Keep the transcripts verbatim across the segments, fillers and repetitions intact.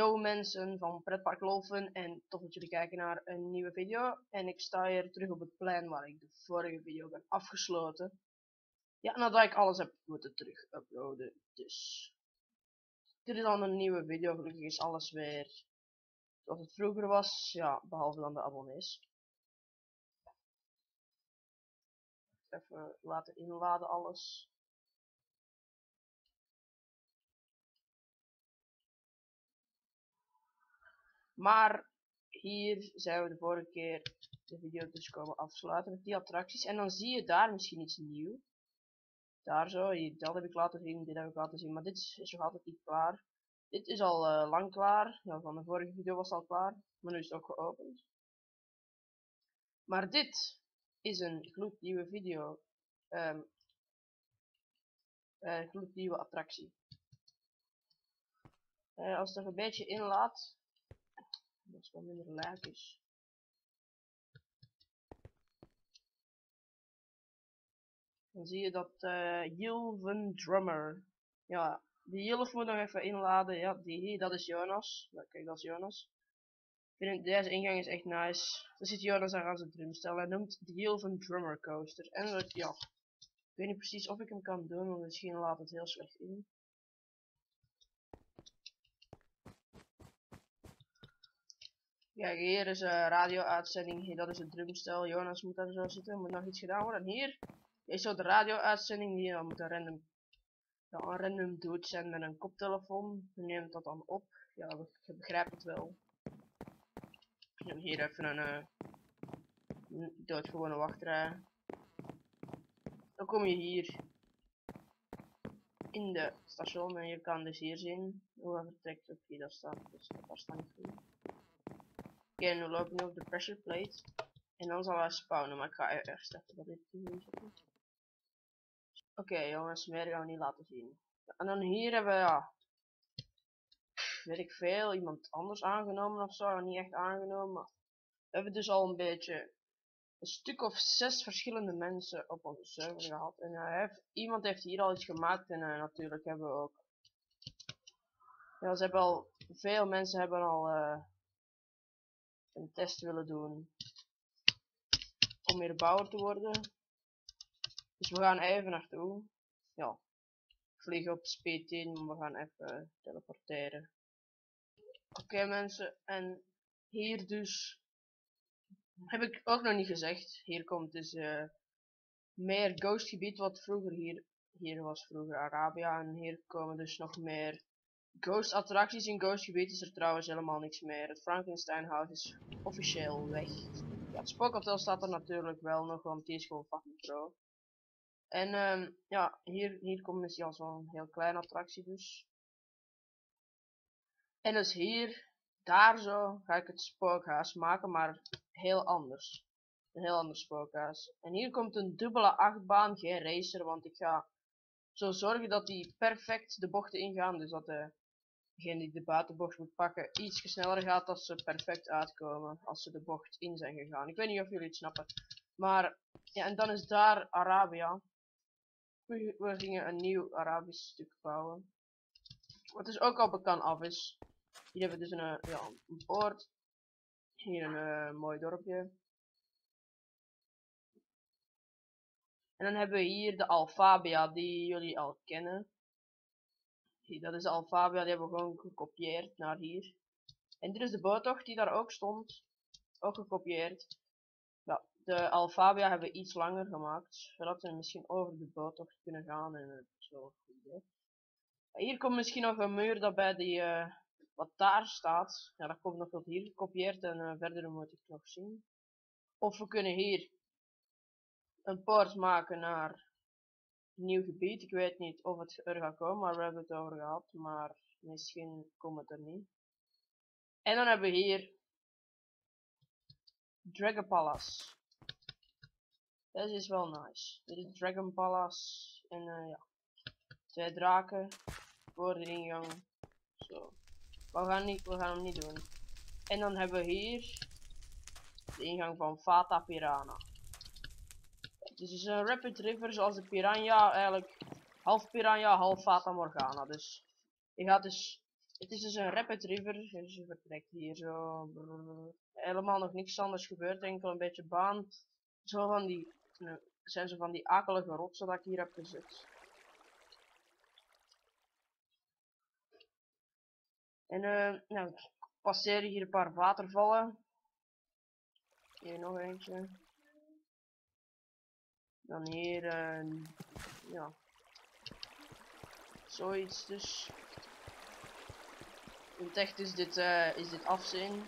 Yo mensen van Pretpark Lolfen en tof dat jullie kijken naar een nieuwe video. En ik sta hier terug op het plein waar ik de vorige video ben afgesloten. Ja, nadat ik alles heb moeten terug uploaden. Dus dit is dan een nieuwe video. Gelukkig is alles weer zoals het vroeger was. Ja, behalve dan de abonnees. Even laten inladen alles. Maar hier zijn we de vorige keer de video dus komen afsluiten met die attracties. En dan zie je daar misschien iets nieuws. Daar zo, hier, dat heb ik laten zien, dit heb ik laten zien. Maar dit is, is nog altijd niet klaar. Dit is al uh, lang klaar. Ja, van de vorige video was het al klaar. Maar nu is het ook geopend. Maar dit is een gloednieuwe video. Um, uh, gloednieuwe attractie. Uh, als het er een beetje inlaat. Dat is wel minder lijkjes. Dan zie je dat uh, Yilven Drummer. Ja, die Yilf moet nog even inladen. Ja, die, dat is Jonas. Ja, kijk, dat is Jonas. Ik vind deze ingang is echt nice. Dan zit Jonas daar aan zijn drumstel. Hij noemt de Yilven Drummer Coaster. En uh, ja, ik weet niet precies of ik hem kan doen, want misschien laat het heel slecht in. Kijk, hier is een radio-uitzending. Dat is een drumstel. Jonas moet daar zo zitten. Moet nog iets gedaan worden. En hier is zo de radio-uitzending. Die dan moet een random, ja, een random dude zijn met een koptelefoon. Die neemt dat dan op. Ja, je begrijpt het wel. En hier even een, uh, een doodgewone wachtrij. Dan kom je hier in de station en je kan dus hier zien hoe hij vertrekt. Oké, okay, dat staat. Dus daar staat niet goed. Oké, okay, nu lopen we op de pressure plate. En dan zal hij spawnen, maar ik ga eerst even dat dit hier zetten. Oké okay, jongens, meer gaan we niet laten zien. En dan hier hebben we, ja, weet ik veel, iemand anders aangenomen of zo. Niet echt aangenomen, maar we hebben dus al een beetje een stuk of zes verschillende mensen op onze server gehad. En uh, heeft, iemand heeft hier al iets gemaakt en uh, natuurlijk hebben we ook. Ja, ze hebben al, veel mensen hebben al uh, een test willen doen om meer bouwer te worden. Dus we gaan even naartoe. Ja, vliegen op speed tien, maar we gaan even teleporteren. Oké okay, mensen, en hier dus heb ik ook nog niet gezegd. Hier komt dus uh, meer ghost gebied, wat vroeger hier, hier was vroeger Arabia. En hier komen dus nog meer ghost attracties. In ghost gebied is er trouwens helemaal niks meer. Het Frankenstein House is officieel weg. Ja, het Spookhotel staat er natuurlijk wel nog, want die is gewoon fucking pro. En um, ja, hier, hier komt misschien al zo'n heel kleine attractie dus. En dus hier, daar zo, ga ik het spookhuis maken, maar heel anders. Een heel ander spookhuis. En hier komt een dubbele achtbaan, geen racer, want ik ga zo zorgen dat die perfect de bochten ingaan. Dus dat de, degene die de buitenbocht moet pakken iets sneller gaat, dat ze perfect uitkomen als ze de bocht in zijn gegaan. Ik weet niet of jullie het snappen. Maar, ja, en dan is daar Arabia. We, we gingen een nieuw Arabisch stuk bouwen. Wat dus ook al bekend af is. Hier hebben we dus een, ja, een poort. Hier een uh, mooi dorpje. En dan hebben we hier de Alfabia die jullie al kennen. Hier, dat is de Alfabia, die hebben we gewoon gekopieerd naar hier. En dit is de boottocht die daar ook stond. Ook gekopieerd. Ja, de Alfabia hebben we iets langer gemaakt. Zodat we misschien over de boottocht kunnen gaan. En het is wel goed idee. Hier komt misschien nog een muur dat bij die, uh, wat daar staat. Ja, dat komt nog tot hier gekopieerd en uh, verder moet ik nog zien. Of we kunnen hier een poort maken naar een nieuw gebied. Ik weet niet of het er gaat komen, maar we hebben het over gehad. Maar misschien komt het er niet. En dan hebben we hier Dragon Palace. Deze is wel nice. Dit is Dragon Palace. En uh, ja, twee draken voor de ingang. Zo. We gaan, niet, we gaan hem niet doen. En dan hebben we hier de ingang van Fata Piranha. Het is dus een Rapid River zoals de Piranha, eigenlijk half Piranha, half Fata Morgana. Dus je gaat dus Het is dus een rapid river, dus je vertrekt hier zo. Brrr. Helemaal nog niks anders gebeurd, enkel een beetje baan. Zo van die, uh, zijn zo van die akelige rotsen dat ik hier heb gezet. En uh, nou, ik passeer hier een paar watervallen. Hier nog eentje. Dan hier, uh, ja. Zoiets dus. In het echt is dit, uh, is dit afzien.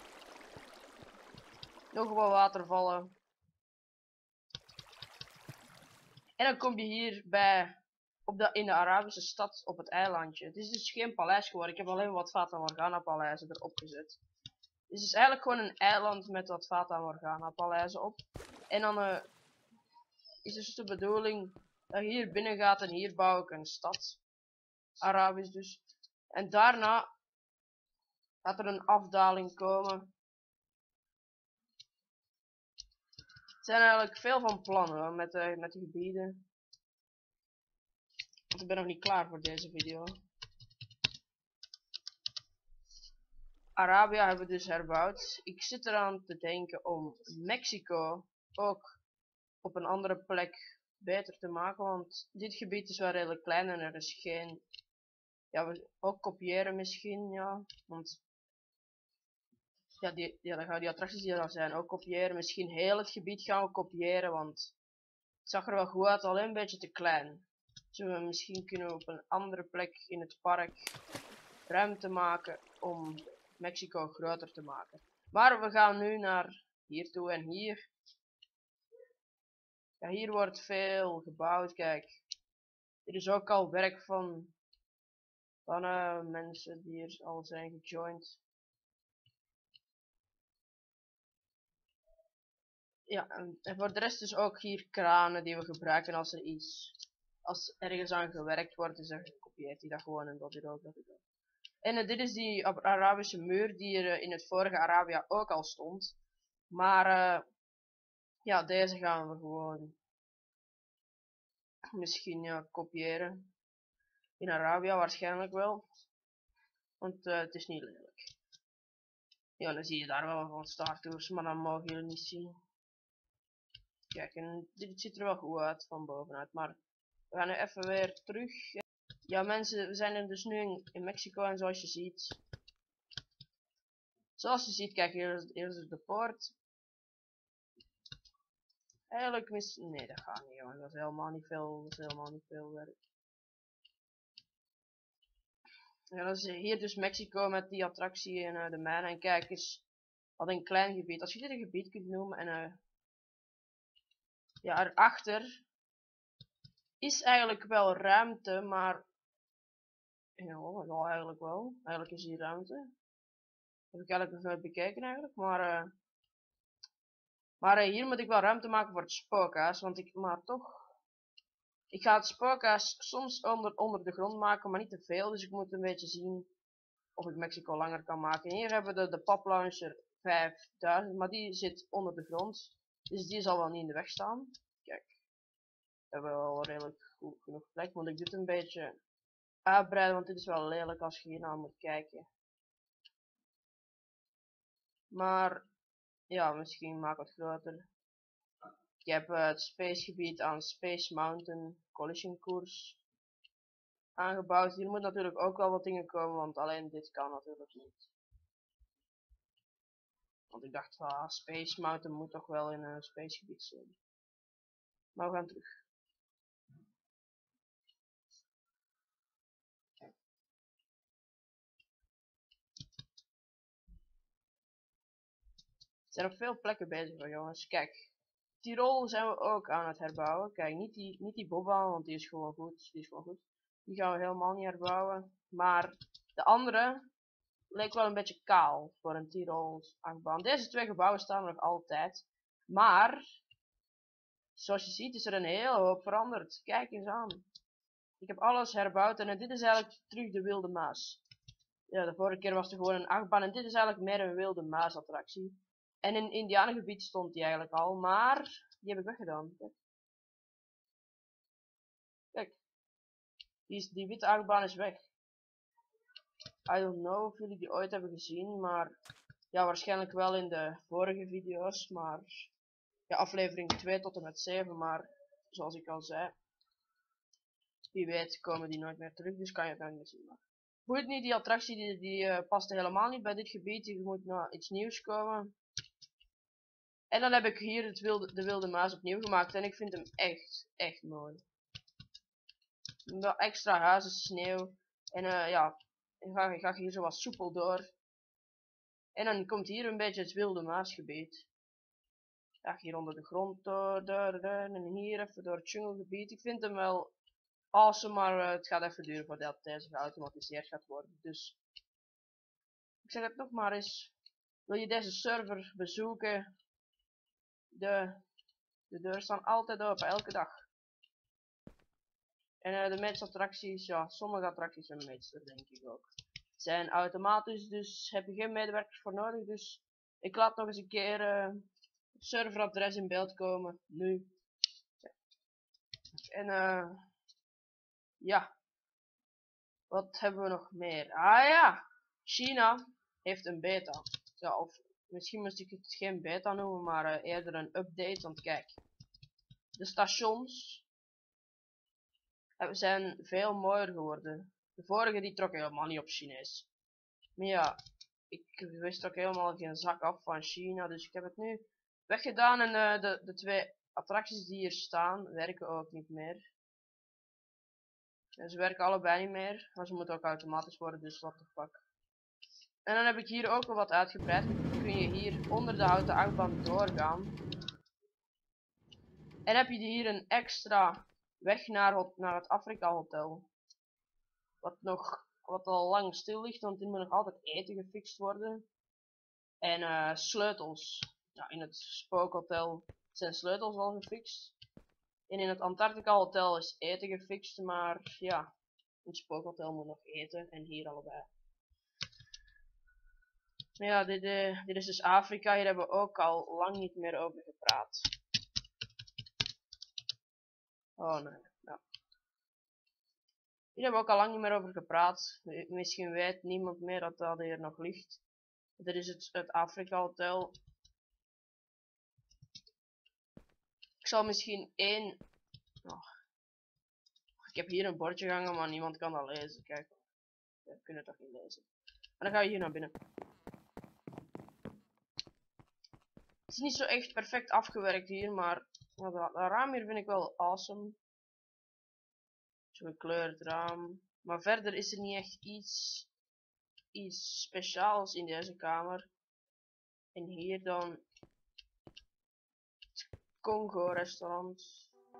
Nog wat watervallen. En dan kom je hier bij, op de, in de Arabische stad op het eilandje. Het is dus geen paleis geworden. Ik heb alleen wat Fata Morgana paleizen erop gezet. Het is dus eigenlijk gewoon een eiland met wat Fata Morgana paleizen op. En dan uh, is dus de bedoeling dat je hier binnen gaat en hier bouw ik een stad. Arabisch dus. En daarna gaat er een afdaling komen. Er zijn eigenlijk veel van plannen hoor, met, de, met de gebieden. Want ik ben nog niet klaar voor deze video. Arabia hebben we dus herbouwd. Ik zit eraan te denken om Mexico ook op een andere plek beter te maken. Want dit gebied is wel redelijk klein en er is geen... Ja, we ook kopiëren misschien, ja. Want... Ja, die, ja, dan gaan die attracties die er zijn ook kopiëren. Misschien heel het gebied gaan we kopiëren, want het zag er wel goed uit, alleen een beetje te klein. Zullen we misschien kunnen op een andere plek in het park ruimte maken om Mexico groter te maken. Maar we gaan nu naar hier toe en hier. Ja, hier wordt veel gebouwd, kijk. Hier is ook al werk van, van uh, mensen die hier al zijn gejoind. Ja, en, en voor de rest dus ook hier kranen die we gebruiken als er iets, als ergens aan gewerkt wordt, dus dan kopieert hij dat gewoon en dat hier ook. Dat ook. En uh, dit is die Arabische muur die er uh, in het vorige Arabia ook al stond. Maar uh, ja, deze gaan we gewoon misschien ja, kopiëren. In Arabia waarschijnlijk wel. Want uh, het is niet lelijk. Ja, dan zie je daar wel van Star Tours, maar dan mogen jullie niet zien. Kijk, en dit ziet er wel goed uit van bovenuit, maar we gaan nu even weer terug. Ja mensen, we zijn er dus nu in, in Mexico en zoals je ziet. Zoals je ziet, kijk, hier is, hier is de poort. Eigenlijk mis... Nee, dat gaat niet jongen, dat is helemaal niet veel, dat is helemaal niet veel werk. Ja, dat is hier dus Mexico met die attractie en uh, de mijnen. En kijk eens, wat een klein gebied. Als je dit een gebied kunt noemen en uh, ja, erachter is eigenlijk wel ruimte, maar ja, ja, eigenlijk wel. Eigenlijk is hier ruimte. Heb ik eigenlijk even bekeken eigenlijk, maar uh, maar uh, hier moet ik wel ruimte maken voor het spookhuis, want ik, maar toch, ik ga het spookhuis soms onder, onder de grond maken, maar niet te veel, dus ik moet een beetje zien of ik Mexico langer kan maken. En hier hebben we de, de Pop Launcher vijfduizend, maar die zit onder de grond, dus die zal wel niet in de weg staan. Kijk, we hebben wel redelijk goed genoeg plek, moet ik dit een beetje uitbreiden, want dit is wel lelijk als je hier naar moet kijken. Maar ja, misschien maak ik het groter. Ik heb uh, het spacegebied aan Space Mountain Collision Course aangebouwd. Hier moet natuurlijk ook wel wat dingen komen, want alleen dit kan natuurlijk niet. Want ik dacht, ah, Space Mountain moet toch wel in een spacegebied zijn. Maar we gaan terug. Er zijn op veel plekken bezig hoor, jongens. Kijk, Tirol zijn we ook aan het herbouwen. Kijk, niet die, niet die bobbaan, want die is gewoon goed. Die is gewoon goed. Die gaan we helemaal niet herbouwen. Maar de andere leek wel een beetje kaal voor een Tirols achtbaan. Deze twee gebouwen staan nog altijd. Maar, zoals je ziet is er een hele hoop veranderd. Kijk eens aan. Ik heb alles herbouwd en dit is eigenlijk terug de wilde muis. Ja, de vorige keer was er gewoon een achtbaan en dit is eigenlijk meer een wilde muis attractie. En in Indianengebied stond die eigenlijk al, maar die heb ik weggedaan. Kijk, Kijk. Die, is, die witte achtbaan is weg. I don't know of jullie die ooit hebben gezien, maar ja, waarschijnlijk wel in de vorige video's, maar ja, aflevering twee tot en met zeven, maar zoals ik al zei, wie weet komen die nooit meer terug, dus kan je het dan niet zien. Maar boeit niet, die attractie die, die uh, paste helemaal niet bij dit gebied, je moet naar iets nieuws komen. En dan heb ik hier het wilde, de wilde muis opnieuw gemaakt en ik vind hem echt, echt mooi. Wel extra huizen, sneeuw en uh, ja, ik ga, ik ga hier zo wat soepel door. En dan komt hier een beetje het wilde muisgebied. Ja, hier onder de grond door, door, door, en hier even door het junglegebied. Ik vind hem wel awesome, maar uh, het gaat even duren voordat deze geautomatiseerd gaat worden. Dus ik zeg het nog maar eens. Wil je deze server bezoeken? De, de deuren staan altijd open, elke dag. En uh, de meeste attracties, ja, sommige attracties en de meeste denk ik ook, zijn automatisch, dus heb je geen medewerkers voor nodig. Dus ik laat nog eens een keer uh, serveradres in beeld komen, nu. En uh, ja, wat hebben we nog meer? Ah ja, China heeft een beta. Ja, of misschien moest ik het geen beta noemen, maar uh, eerder een update, want kijk, de stations zijn veel mooier geworden. De vorige die trok helemaal niet op Chinees. Maar ja, ik wist ook helemaal geen zak af van China, dus ik heb het nu weggedaan en uh, de, de twee attracties die hier staan werken ook niet meer. En ze werken allebei niet meer, maar ze moeten ook automatisch worden, dus what the fuck. En dan heb ik hier ook al wat uitgebreid. Kun je hier onder de houten achtbaan doorgaan. En heb je hier een extra weg naar, naar het Afrika Hotel. Wat nog, wat al lang stil ligt, want er moet nog altijd eten gefixt worden. En uh, sleutels. Ja, in het Spookhotel zijn sleutels al gefixt. En in het Antarctica Hotel is eten gefixt, maar ja, in het Spookhotel moet nog eten en hier allebei. Maar ja, dit, uh, dit is dus Afrika, hier hebben we ook al lang niet meer over gepraat. Oh nee, ja. Hier hebben we ook al lang niet meer over gepraat. Misschien weet niemand meer dat dat hier nog ligt. Dit is het, het Afrika Hotel. Ik zal misschien één... Oh. Ik heb hier een bordje hangen, maar niemand kan dat lezen. Kijk, we kunnen het toch niet lezen. En dan ga je hier naar binnen. Het is niet zo echt perfect afgewerkt hier, maar dat, dat raam hier vind ik wel awesome. Zo'n gekleurd raam. Maar verder is er niet echt iets, iets speciaals in deze kamer. En hier dan het Congo restaurant.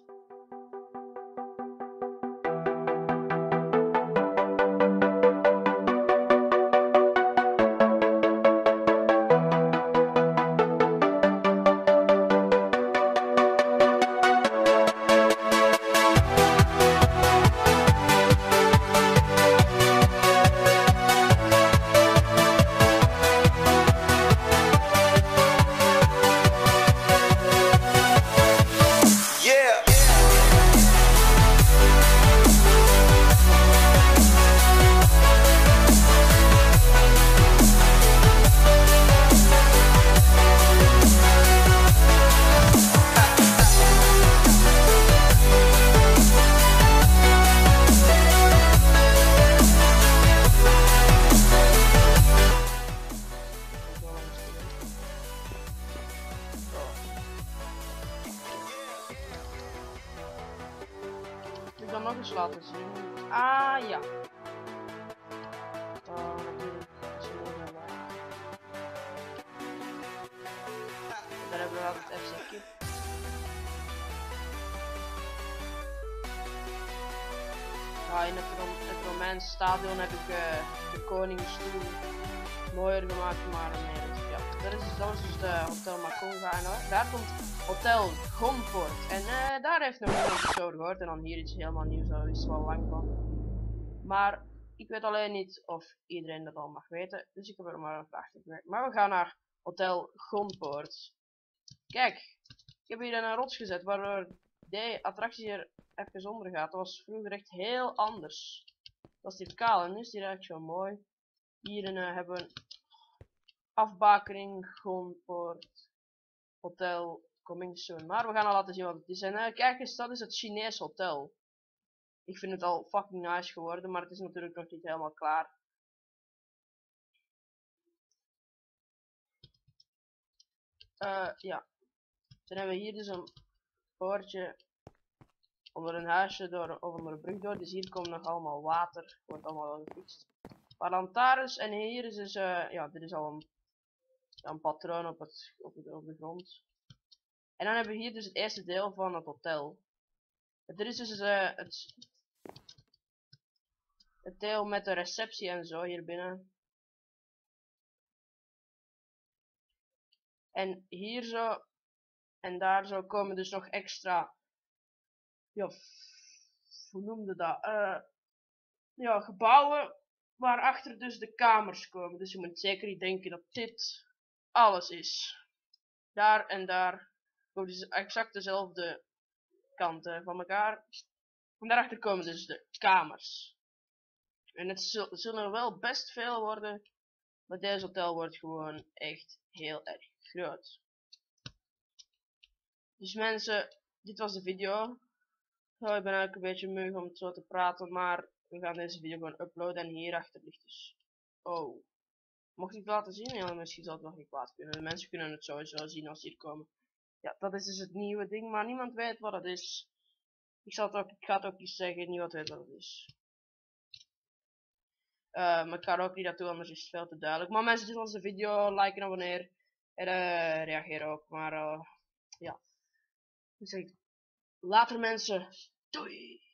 Ik kan nog eens laten zien. Ah ja. Oh, natuurlijk. Daar hebben we wel het F C-kip. Ja, in het, Rom het Romeinse stadion heb ik uh, de koningsstoel mooier gemaakt, maar nee, ja, dat is, dat is dus de Hotel Makonga en hoor. Daar komt Hotel Gonfort en uh, daar heeft nog niemand iets over gehoord en dan hier iets helemaal nieuws, daar is wel lang van. Maar ik weet alleen niet of iedereen dat al mag weten, dus ik heb er maar een vraag te gewerkt. Maar we gaan naar Hotel Gonfort. Kijk, ik heb hier een rots gezet waardoor de attractie hier even onder gaat. Dat was vroeger echt heel anders. Dat was hier kaal en nu is die eigenlijk zo mooi. Hier uh, hebben we een afbakening gewoon voor het hotel coming soon. Maar we gaan al laten zien wat het is. En uh, kijk eens, dat is het Chinees hotel. Ik vind het al fucking nice geworden, maar het is natuurlijk nog niet helemaal klaar. Uh, ja. Dan hebben we hier dus een poortje onder een huisje door, of onder een brug door. Dus hier komt nog allemaal water. Wordt allemaal wel gefixt. Maar lantaarns en hier is dus, uh, ja, dit is al een, ja, een patroon op, het, op, het, op de grond. En dan hebben we hier dus het eerste deel van het hotel. Dit is dus uh, het, het deel met de receptie en zo hier binnen. En hier zo en daar zo komen dus nog extra, ja, hoe noemde dat? Uh, ja, gebouwen waarachter dus de kamers komen. Dus je moet zeker niet denken dat dit alles is. Daar en daar komen dus exact dezelfde kanten van elkaar. En daarachter komen dus de kamers. En het zul, zullen er wel best veel worden. Maar deze hotel wordt gewoon echt heel erg groot. Dus mensen, dit was de video. Oh, ik ben eigenlijk een beetje moe om het zo te praten, maar we gaan deze video gewoon uploaden en hierachter ligt dus. Oh. Mocht ik het laten zien? Ja, misschien zal het nog niet kwaad kunnen. De mensen kunnen het sowieso zien als ze hier komen. Ja, dat is dus het nieuwe ding, maar niemand weet wat het is. Ik, zal het ook, ik ga het ook niet zeggen, niemand weet wat het is. Uh, maar ik ga er ook niet naartoe, anders is het veel te duidelijk. Maar mensen, dit was de video, like en abonneer. En uh, reageer ook, maar uh, ja. Dus ik, later mensen, doei!